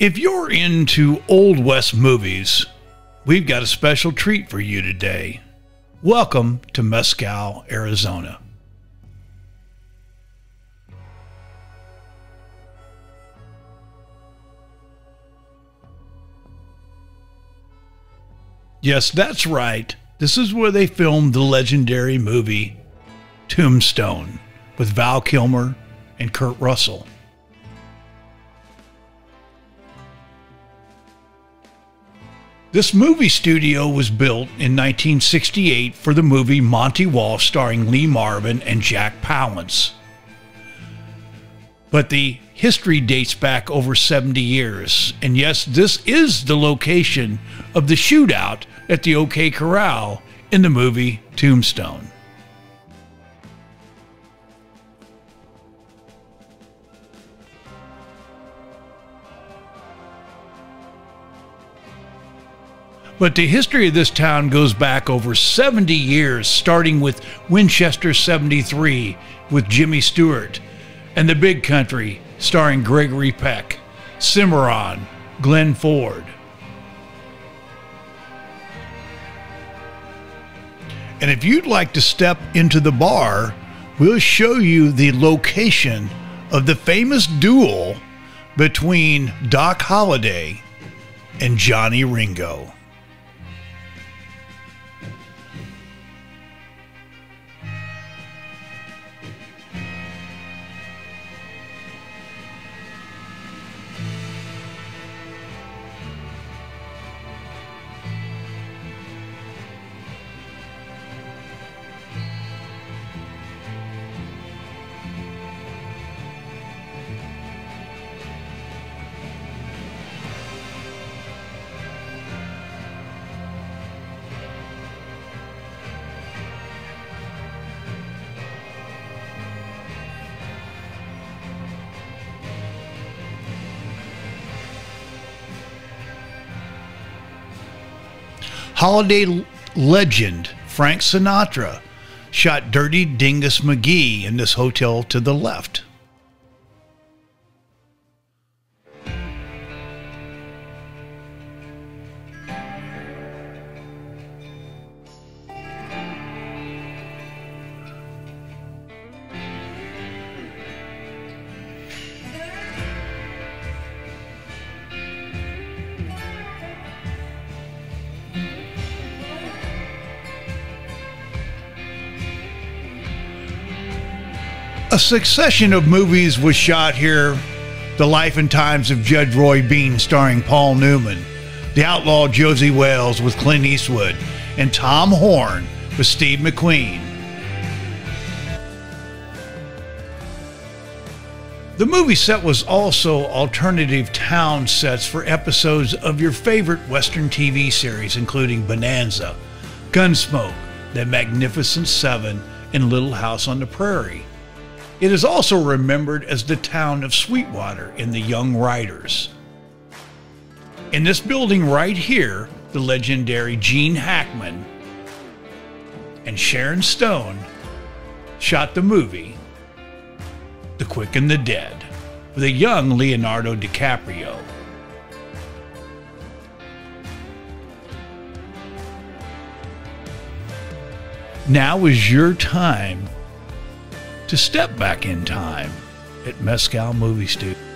If you're into Old West movies, we've got a special treat for you today. Welcome to Mescal, Arizona. Yes, that's right. This is where they filmed the legendary movie Tombstone with Val Kilmer and Kurt Russell. This movie studio was built in 1968 for the movie Monte Walsh starring Lee Marvin and Jack Palance. But the history dates back over 70 years. And yes, this is the location of the shootout at the OK Corral in the movie Tombstone. But the history of this town goes back over 70 years, starting with Winchester 73 with Jimmy Stewart, and The Big Country starring Gregory Peck, Cimarron, Glenn Ford. And if you'd like to step into the bar, we'll show you the location of the famous duel between Doc Holliday and Johnny Ringo. Holiday legend Frank Sinatra shot Dirty Dingus Magee in this hotel to the left. A succession of movies was shot here. The Life and Times of Judge Roy Bean starring Paul Newman, The Outlaw Josie Wales with Clint Eastwood, and Tom Horn with Steve McQueen. The movie set was also alternative town sets for episodes of your favorite Western TV series, including Bonanza, Gunsmoke, The Magnificent Seven, and Little House on the Prairie. It is also remembered as the town of Sweetwater in The Young Riders. In this building right here, the legendary Gene Hackman and Sharon Stone shot the movie The Quick and the Dead with a young Leonardo DiCaprio. Now is your time to step back in time at Mescal Movie Studio.